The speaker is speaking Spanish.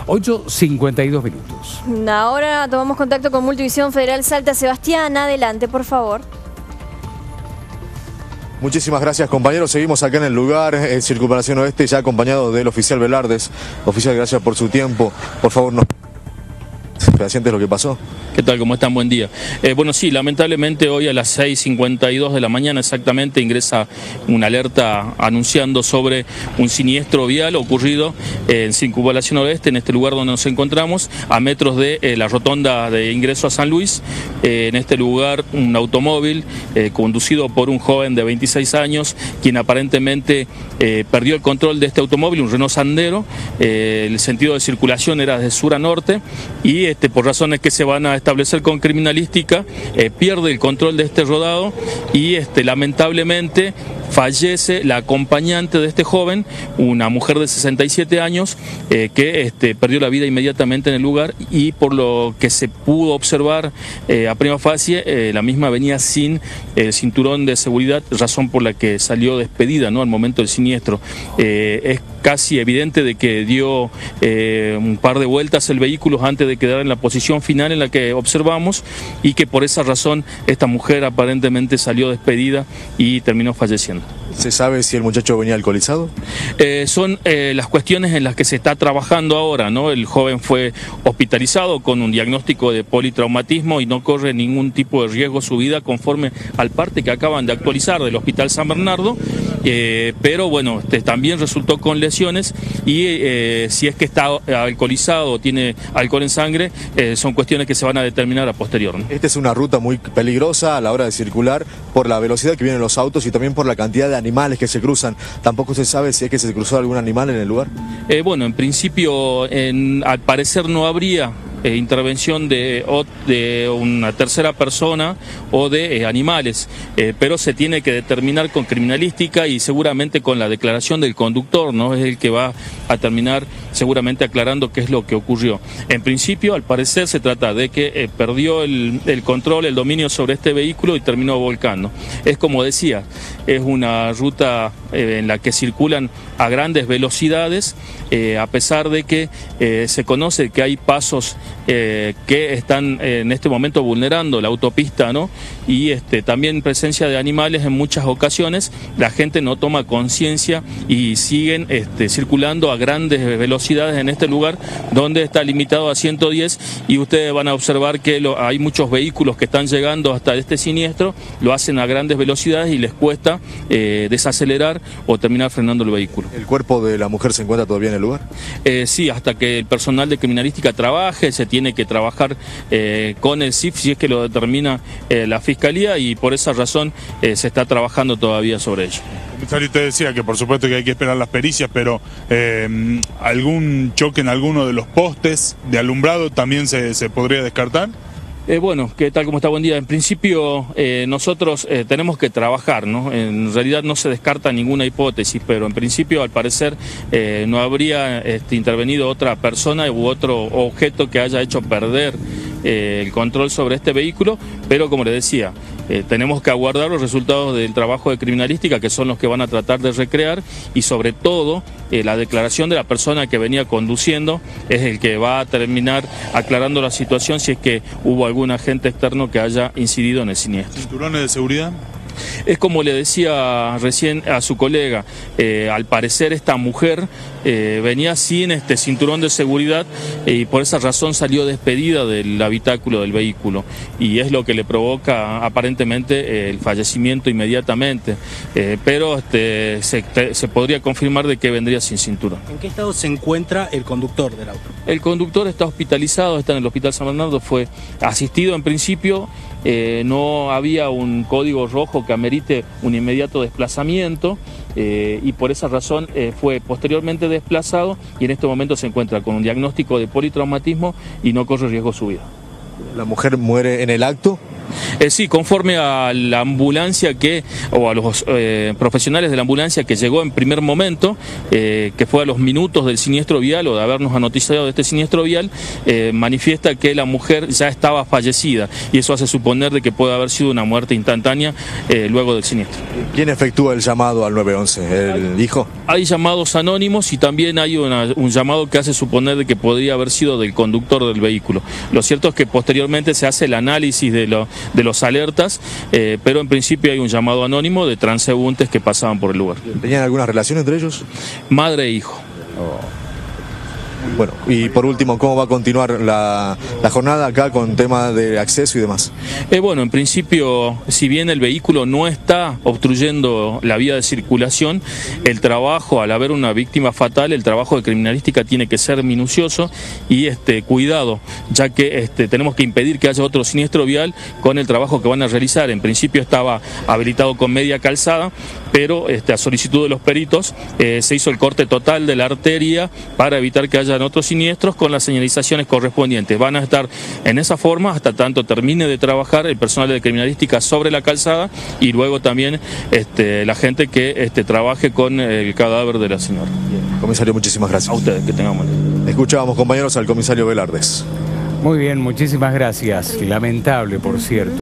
8:52 minutos. Ahora tomamos contacto con Multivisión Federal Salta. Sebastián, adelante, por favor. Muchísimas gracias, compañeros. Seguimos acá en el lugar, Circunvalación Oeste, ya acompañado del oficial Velardes. Oficial, gracias por su tiempo. Por favor, nos fehacientes lo que pasó. ¿Qué tal? ¿Cómo están? Buen día. Bueno, sí, lamentablemente hoy a las 6:52 de la mañana exactamente ingresa una alerta anunciando sobre un siniestro vial ocurrido en Circunvalación Oeste, en este lugar donde nos encontramos, a metros de la rotonda de ingreso a San Luis. En este lugar, un automóvil conducido por un joven de 26 años, quien aparentemente perdió el control de este automóvil, un Renault Sandero. El sentido de circulación era de sur a norte y por razones que se van a establecer con criminalística, pierde el control de este rodado y lamentablemente fallece la acompañante de este joven, una mujer de 67 años que perdió la vida inmediatamente en el lugar, y por lo que se pudo observar a prima facie, la misma venía sin el cinturón de seguridad, razón por la que salió despedida, ¿no?, al momento del siniestro. Es casi evidente de que dio un par de vueltas el vehículo antes de quedar en la posición final en la que observamos, y que por esa razón esta mujer aparentemente salió despedida y terminó falleciendo. ¿Se sabe si el muchacho venía alcoholizado? Son las cuestiones en las que se está trabajando ahora, ¿no? El joven fue hospitalizado con un diagnóstico de politraumatismo y no corre ningún tipo de riesgo su vida conforme al parte que acaban de actualizar del Hospital San Bernardo, pero bueno, también resultó con lesiones y si es que está alcoholizado o tiene alcohol en sangre, son cuestiones que se van a determinar a posterior, ¿no? Esta es una ruta muy peligrosa a la hora de circular por la velocidad que vienen los autos y también por la cantidad de animales que se cruzan. ¿Tampoco se sabe si es que se cruzó algún animal en el lugar? Bueno, en principio, al parecer no habría intervención de una tercera persona o de animales, pero se tiene que determinar con criminalística y seguramente con la declaración del conductor, ¿no? Es el que va a terminar seguramente aclarando qué es lo que ocurrió. En principio, al parecer, se trata de que perdió el control, el dominio sobre este vehículo y terminó volcando. Es como decía, es una ruta en la que circulan a grandes velocidades, a pesar de que se conoce que hay pasos que están en este momento vulnerando la autopista, ¿no? Y también presencia de animales en muchas ocasiones. La gente no toma conciencia y siguen circulando a grandes velocidades en este lugar donde está limitado a 110, y ustedes van a observar que hay muchos vehículos que están llegando hasta este siniestro, lo hacen a grandes velocidades y les cuesta desacelerar o terminar frenando el vehículo. ¿El cuerpo de la mujer se encuentra todavía en el lugar? Sí, hasta que el personal de criminalística trabaje, se tiene que trabajar con el CIF si es que lo determina la Fiscalía, y por esa razón se está trabajando todavía sobre ello. Comisario, usted decía que por supuesto que hay que esperar las pericias, pero ¿algún choque en alguno de los postes de alumbrado también se podría descartar? Bueno, ¿qué tal? ¿Cómo está? Buen día. En principio nosotros tenemos que trabajar, ¿no? En realidad no se descarta ninguna hipótesis, pero en principio al parecer no habría intervenido otra persona u otro objeto que haya hecho perder el control sobre este vehículo, pero como le decía, tenemos que aguardar los resultados del trabajo de criminalística, que son los que van a tratar de recrear, y sobre todo la declaración de la persona que venía conduciendo es el que va a terminar aclarando la situación si es que hubo algún agente externo que haya incidido en el siniestro. ¿Cinturones de seguridad? Es como le decía recién a su colega, al parecer esta mujer venía sin cinturón de seguridad y por esa razón salió despedida del habitáculo del vehículo, y es lo que le provoca aparentemente el fallecimiento inmediatamente, pero se podría confirmar de que vendría sin cinturón. ¿En qué estado se encuentra el conductor del auto? El conductor está hospitalizado, está en el Hospital San Bernardo, fue asistido en principio. No había un código rojo que amerite un inmediato desplazamiento, y por esa razón fue posteriormente desplazado, y en este momento se encuentra con un diagnóstico de politraumatismo y no corre riesgo su vida. ¿La mujer muere en el acto? Sí, conforme a la ambulancia o a los profesionales de la ambulancia que llegó en primer momento, que fue a los minutos del siniestro vial o de habernos noticiado de este siniestro vial, manifiesta que la mujer ya estaba fallecida y eso hace suponer de que puede haber sido una muerte instantánea luego del siniestro. ¿Quién efectúa el llamado al 911? ¿El hijo? Hay llamados anónimos y también hay un llamado que hace suponer de que podría haber sido del conductor del vehículo. Lo cierto es que posteriormente se hace el análisis de los alertas, pero en principio hay un llamado anónimo de transeúntes que pasaban por el lugar. ¿Tenían alguna relación entre ellos? Madre e hijo. Bueno, y por último, ¿cómo va a continuar la jornada acá con tema de acceso y demás? Bueno, en principio, si bien el vehículo no está obstruyendo la vía de circulación, el trabajo, al haber una víctima fatal, el trabajo de criminalística tiene que ser minucioso y cuidado, ya que tenemos que impedir que haya otro siniestro vial con el trabajo que van a realizar. En principio estaba habilitado con media calzada, pero a solicitud de los peritos se hizo el corte total de la arteria para evitar que haya otros siniestros con las señalizaciones correspondientes. Van a estar en esa forma hasta tanto termine de trabajar el personal de criminalística sobre la calzada y luego también la gente que trabaje con el cadáver de la señora. Comisario, muchísimas gracias. A ustedes, que tengamos. Escuchábamos, compañeros, al comisario Velardes. Muy bien, muchísimas gracias. Lamentable, por cierto.